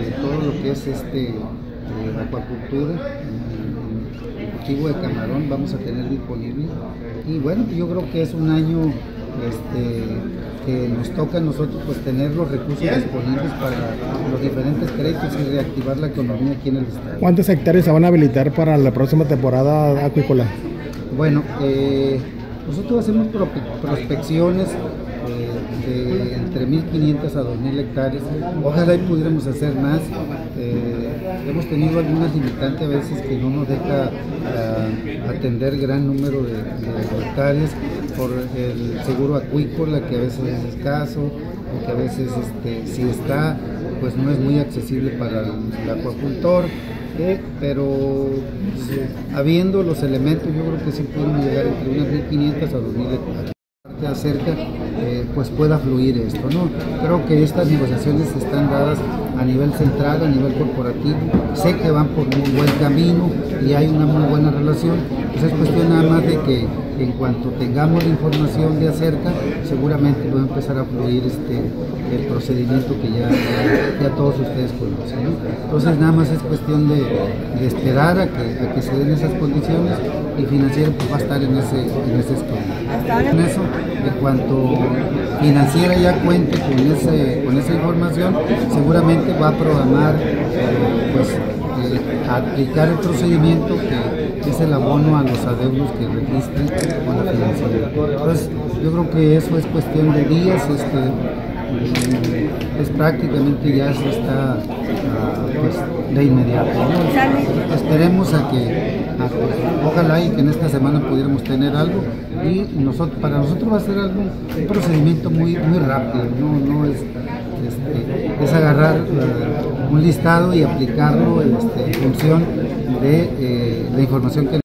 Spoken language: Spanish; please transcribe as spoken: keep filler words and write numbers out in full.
de todo lo que es este eh, acuacultura, el cultivo de camarón vamos a tener disponible. Y bueno, yo creo que es un año este, que nos toca a nosotros pues tener los recursos disponibles para los diferentes créditos y reactivar la economía aquí en el estado. ¿Cuántas hectáreas se van a habilitar para la próxima temporada acuícola? Bueno, eh, nosotros hacemos prospecciones eh, de entre mil quinientas a dos mil hectáreas. Ojalá y pudiéramos hacer más. Eh, hemos tenido algunas limitantes a veces que no nos deja uh, atender gran número de, de hectáreas por el seguro acuícola, que a veces es escaso, o que a veces este, si está, pues no es muy accesible para el, el acuacultor. Eh, pero pues, habiendo los elementos, yo creo que sí podemos llegar entre unas mil quinientas a dos mil hectáreas. De acerca, eh, pues pueda fluir esto, ¿no? Creo que estas negociaciones están dadas a nivel central, a nivel corporativo. Sé que van por un buen camino y hay una muy buena relación. Pues es cuestión nada más de que en cuanto tengamos la información de acerca, seguramente va a empezar a fluir este, el procedimiento que ya, ya, ya todos ustedes conocen, ¿no? Entonces nada más es cuestión de, de esperar a que, a que se den esas condiciones, y Financiera pues va a estar en ese, en ese esquema. En eso, en cuanto Financiera ya cuente con, ese, con esa información, seguramente va a programar eh, pues, eh, aplicar el procedimiento que es el abono a los adeudos que registren con la Financiera. Entonces yo creo que eso es cuestión de días, este, es prácticamente ya se está uh, pues, de inmediato, ¿no? Esperemos a que, a que ojalá y que en esta semana pudiéramos tener algo, y nosotros, para nosotros va a ser algo, un procedimiento muy, muy rápido, no, no es, este, es agarrar uh, un listado y aplicarlo este, en función de eh, la información que